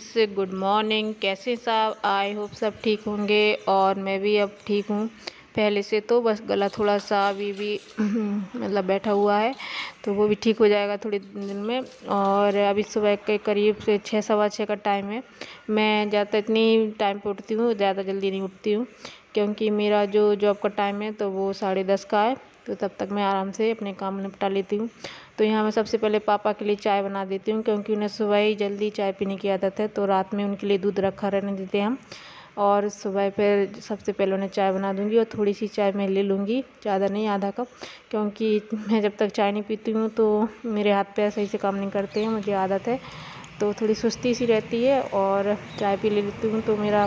Friends, good morning. कैसे सब? I hope सब ठीक होंगे और मैं भी अब ठीक हूँ पहले से। तो बस गला थोड़ा सा अभी भी मतलब बैठा हुआ है, तो वो भी ठीक हो जाएगा थोड़े दिन में। और अभी सुबह के करीब से 6 सवा 6 का टाइम है। मैं ज़्यादा इतनी टाइम पे उठती हूँ, ज़्यादा जल्दी नहीं उठती हूँ क्योंकि मेरा जो जॉब का टाइम है तो वो 10:30 का है। तो तब तक मैं आराम से अपने काम निपटा लेती हूँ। तो यहाँ मैं सबसे पहले पापा के लिए चाय बना देती हूँ क्योंकि उन्हें सुबह ही जल्दी चाय पीने की आदत है। तो रात में उनके लिए दूध रखा रहने देते हैं हम, और सुबह फिर सबसे पहले उन्हें चाय बना दूँगी। और थोड़ी सी चाय मैं ले लूँगी, ज़्यादा नहीं, आधा कप, क्योंकि मैं जब तक चाय नहीं पीती हूँ तो मेरे हाथ पैर सही से काम नहीं करते हैं, मुझे आदत है। तो थोड़ी सुस्ती सी रहती है और चाय पी लेती हूँ तो मेरा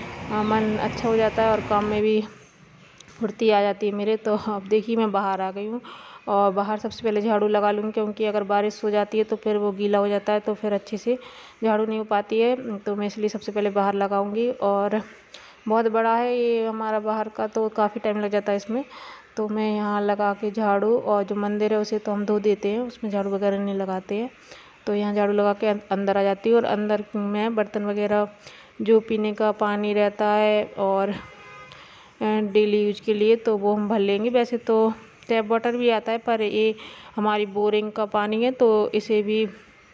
मन अच्छा हो जाता है और काम में भी फुर्ती आ जाती है मेरे। तो अब देखिए मैं बाहर आ गई हूँ और बाहर सबसे पहले झाड़ू लगा लूँगी क्योंकि अगर बारिश हो जाती है तो फिर वो गीला हो जाता है, तो फिर अच्छे से झाड़ू नहीं हो पाती है। तो मैं इसलिए सबसे पहले बाहर लगाऊंगी। और बहुत बड़ा है ये हमारा बाहर का, तो काफ़ी टाइम लग जाता है इसमें। तो मैं यहाँ लगा के झाड़ू, और जो मंदिर है उसे तो हम धो देते हैं, उसमें झाड़ू वगैरह नहीं लगाते हैं। तो यहाँ झाड़ू लगा के अंदर आ जाती हूँ। और अंदर में बर्तन वगैरह जो पीने का पानी रहता है और डेली यूज के लिए तो वो हम भर लेंगे। वैसे तो टैप वाटर भी आता है, पर ये हमारी बोरिंग का पानी है तो इसे भी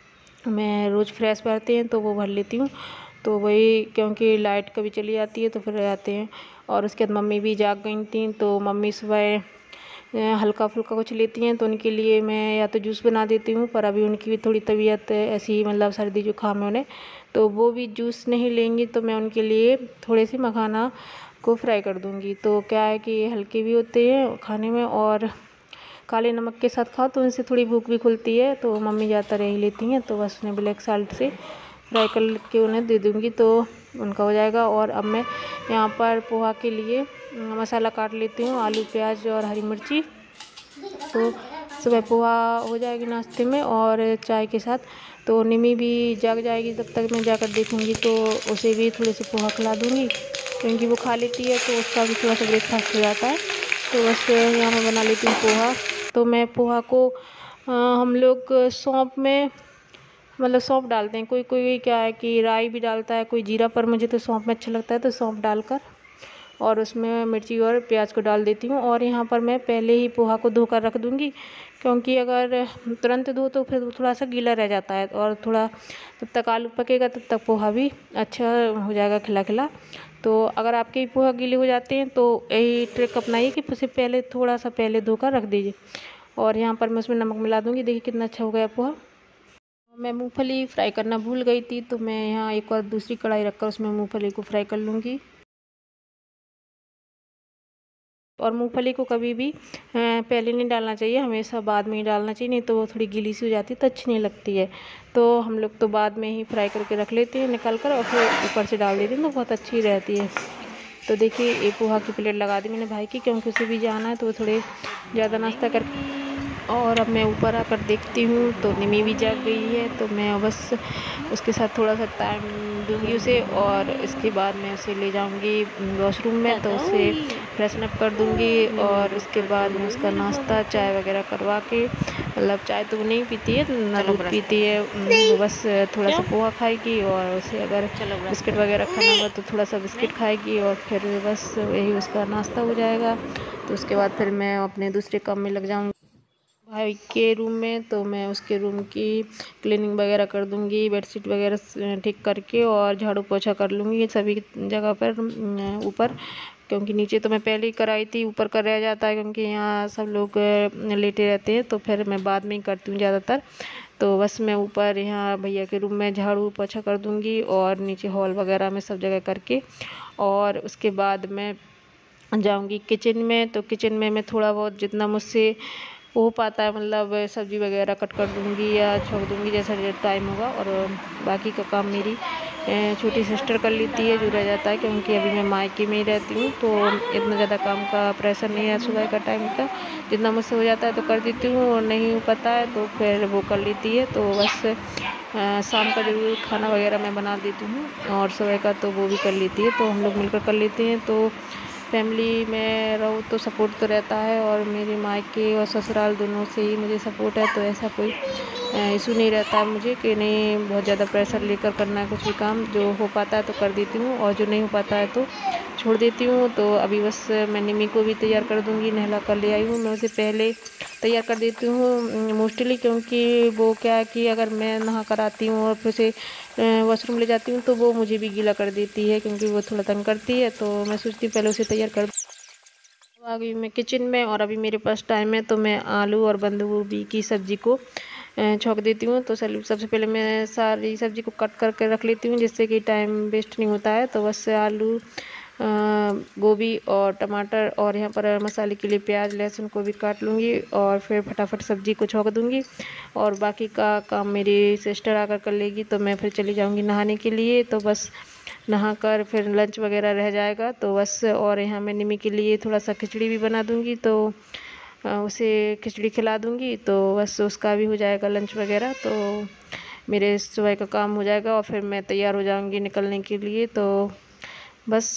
मैं रोज़ फ्रेश भरते हैं तो वो भर लेती हूँ। तो वही, क्योंकि लाइट कभी चली जाती है तो फिर जाते हैं। और उसके बाद मम्मी भी जाग गई थी, तो मम्मी सुबह हल्का फुल्का कुछ लेती हैं, तो उनके लिए मैं या तो जूस बना देती हूँ। पर अभी उनकी भी थोड़ी तबीयत ऐसी ही, मतलब सर्दी जुकाम है उन्हें, तो वो भी जूस नहीं लेंगी। तो मैं उनके लिए थोड़े से मखाना को फ्राई कर दूँगी। तो क्या है कि ये हल्के भी होते हैं खाने में, और काले नमक के साथ खाओ तो उनसे थोड़ी भूख भी खुलती है। तो मम्मी ज़्यादातर यही लेती हैं, तो बस उन्हें ब्लैक साल्ट से फ्राई कर के उन्हें दे दूँगी तो उनका हो जाएगा। और अब मैं यहाँ पर पोहा के लिए मसाला काट लेती हूँ, आलू, प्याज और हरी मिर्ची। तो सुबह पोहा हो जाएगी नाश्ते में और चाय के साथ। तो निमी भी जाग जाएगी, तब तक मैं जाकर देखूँगी तो उसे भी थोड़े से पोहा खिला दूँगी क्योंकि वो खा लेती है, तो उसका भी थोड़ा सा ब्रेकफास्ट हो जाता है। तो बस यहाँ मैं बना लेती हूँ पोहा। तो मैं पोहा को हम लोग सौंफ में, मतलब सौंफ डालते हैं, कोई कोई क्या है कि राई भी डालता है, कोई जीरा, पर मुझे तो सौंफ में अच्छा लगता है। तो सौंफ डालकर और उसमें मिर्ची और प्याज को डाल देती हूँ। और यहाँ पर मैं पहले ही पोहा को धोकर रख दूँगी क्योंकि अगर तुरंत धो तो फिर थोड़ा सा गीला रह जाता है, और थोड़ा जब तक आलू पकेगा तब तक पोहा भी अच्छा हो जाएगा, खिला खिला। तो अगर आपके पोहा गीले हो जाते हैं तो यही ट्रिक अपनाइए कि उसे पहले थोड़ा सा पहले धोकर रख दीजिए। और यहाँ पर मैं उसमें नमक मिला दूँगी। देखिए कितना अच्छा हो गया पोहा। मैं मूंगफली फ्राई करना भूल गई थी, तो मैं यहाँ एक और दूसरी कढ़ाई रखकर उसमें मूंगफली को फ्राई कर लूँगी। और मूंगफली को कभी भी पहले नहीं डालना चाहिए, हमेशा बाद में ही डालना चाहिए, नहीं तो वो थोड़ी गीली सी हो जाती है तो अच्छी नहीं लगती है। तो हम लोग तो बाद में ही फ्राई करके रख लेते हैं निकाल कर, और फिर ऊपर से डाल देते हैं तो बहुत अच्छी रहती है। तो देखिए ये पोहा की प्लेट लगा दी मैंने भाई की, क्योंकि उसे भी जाना है तो वो थोड़े ज़्यादा नाश्ता कर। और अब मैं ऊपर आकर देखती हूँ तो निमी भी जाग गई है, तो मैं बस उसके साथ थोड़ा सा टाइम दूंगी उसे। और इसके बाद मैं उसे ले जाऊंगी वॉशरूम में, तो उसे फ्रेशन अप कर दूंगी। और उसके बाद मैं उसका नाश्ता चाय वगैरह करवा के, मतलब चाय तो वो नहीं पीती है, ना दूध पीती है, वो बस थोड़ा सा पोहा खाएगी। और उसे अगर बिस्किट वगैरह खाना होगा तो थोड़ा सा बिस्किट खाएगी, और फिर बस यही उसका नाश्ता हो जाएगा। तो उसके बाद फिर मैं अपने दूसरे काम में लग जाऊँगी भाई के रूम में। तो मैं उसके रूम की क्लीनिंग वगैरह कर दूंगी, बेडशीट वगैरह ठीक करके, और झाड़ू पोछा कर लूँगी सभी जगह पर ऊपर, क्योंकि नीचे तो मैं पहले ही कराई थी, ऊपर का रह जाता है क्योंकि यहाँ सब लोग लेटे रहते हैं, तो फिर मैं बाद में ही करती हूँ ज़्यादातर। तो बस मैं ऊपर यहाँ भैया के रूम में झाड़ू पोछा कर दूँगी, और नीचे हॉल वगैरह में सब जगह करके, और उसके बाद मैं जाऊंगी किचन में। तो किचन में मैं थोड़ा बहुत जितना मुझसे हो पाता है, मतलब सब्ज़ी वगैरह कट कर दूंगी या छोड़ दूंगी जैसा टाइम होगा। और बाकी का काम मेरी छोटी सिस्टर कर लेती है जो रह जाता है, क्योंकि अभी मैं मायके में ही रहती हूँ तो इतना ज़्यादा काम का प्रेशर नहीं है सुबह का टाइम का। जितना मुझसे हो जाता है तो कर देती हूँ, और नहीं हो पाता है तो फिर वो कर लेती है। तो बस शाम का ज़रूर खाना वगैरह मैं बना देती हूँ, और सुबह का तो वो भी कर लेती है, तो हम लोग मिलकर कर लेते हैं। तो फैमिली में रहो तो सपोर्ट तो रहता है, और मेरे मायके और ससुराल दोनों से ही मुझे सपोर्ट है, तो ऐसा कोई इशू नहीं रहता है मुझे कि नहीं बहुत ज़्यादा प्रेशर लेकर करना है कुछ भी काम। जो हो पाता है तो कर देती हूँ और जो नहीं हो पाता है तो छोड़ देती हूँ। तो अभी बस मैं निमी को भी तैयार कर दूँगी, नहला कर ले आई हूँ। मैं उसे पहले तैयार कर देती हूँ मोस्टली, क्योंकि वो क्या है कि अगर मैं नहा कर आती हूँ और फिर से वॉशरूम ले जाती हूँ तो वो मुझे भी गीला कर देती है, क्योंकि वो थोड़ा तंग करती है। तो मैं सोचती हूँ पहले उसे तैयार कर। आ गई मैं किचन में और अभी मेरे पास टाइम है तो मैं आलू और बंद गोभी की सब्ज़ी को छौंक देती हूँ। तो सबसे पहले मैं सारी सब्ज़ी को कट करके रख लेती हूँ, जिससे कि टाइम वेस्ट नहीं होता है। तो बस आलू गोभी और टमाटर और यहाँ पर मसाले के लिए प्याज लहसुन को भी काट लूँगी और फिर फटाफट सब्ज़ी को छौंक दूँगी। और बाकी का काम मेरी सिस्टर आकर कर लेगी। तो मैं फिर चली जाऊँगी नहाने के लिए। तो बस नहाकर फिर लंच वगैरह रह जाएगा तो बस। और यहाँ मैं निमी के लिए थोड़ा सा खिचड़ी भी बना दूँगी, तो उसे खिचड़ी खिला दूँगी। तो बस उसका भी हो जाएगा लंच वगैरह। तो मेरे सुबह का काम हो जाएगा और फिर मैं तैयार हो जाऊँगी निकलने के लिए। तो बस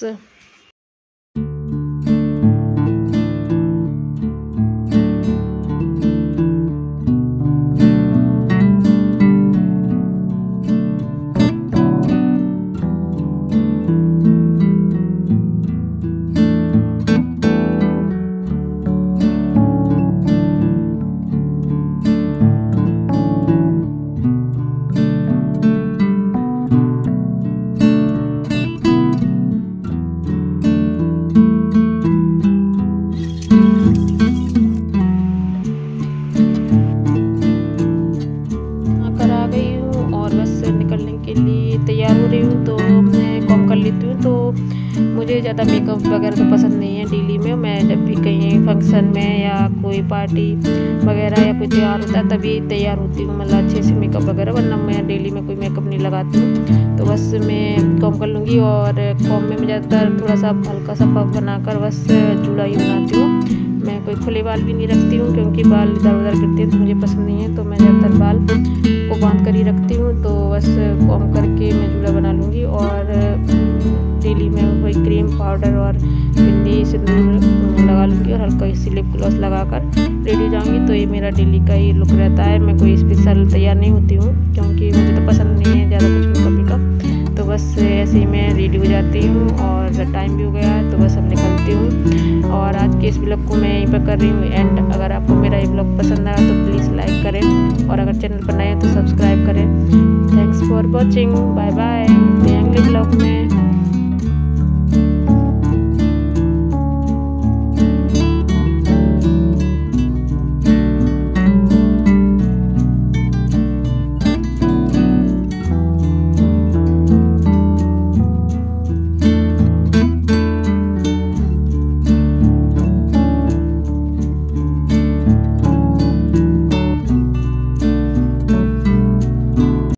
तैयार हो रही हूँ तो मैं कॉम कर लेती हूँ। तो मुझे ज़्यादा मेकअप वगैरह तो पसंद नहीं है डेली में। मैं जब भी कहीं फंक्शन में या कोई पार्टी वगैरह या कोई त्यौहार होता है तभी तैयार होती हूँ, मतलब अच्छे से मेकअप वगैरह, वरना मैं डेली में कोई मेकअप नहीं लगाती हूँ। तो बस मैं कॉम कर लूँगी और कॉम में मैं ज़्यादातर थोड़ा सा हल्का सा पफ बनाकर बस जूड़ा ही बनाती हूँ। मैं कोई खुले बाल भी नहीं रखती हूँ, क्योंकि बाल इधर उधर गिरते हैं तो मुझे पसंद नहीं है। तो मैं ज़्यादातर बाल को बांध कर ही रखती हूँ। तो बस कॉम करके मैं जूड़ा बना लूँगी और डेली में वही क्रीम पाउडर और बिंदी सिंदूर लगा लूँगी और हल्का सी लिप ग्लॉस लगाकर रेडी हो जाऊँगी। तो ये मेरा डेली का ही लुक रहता है। मैं कोई स्पेशल तैयार नहीं होती हूँ, क्योंकि मुझे तो पसंद नहीं है ज़्यादा कुछ मेकअप। तो बस ऐसे ही मैं रेडी हो जाती हूँ और टाइम भी हो गया है तो बस अब निकलती हूँ। और आज के इस ब्लॉग को मैं यहीं पर कर रही हूँ एंड। अगर आपको मेरा ये ब्लॉग पसंद आया तो प्लीज़ लाइक करें और अगर चैनल पर नए हैं तो सब्सक्राइब करें। Thanks for watching, bye bye, मिलते हैं अगले ब्लॉग में।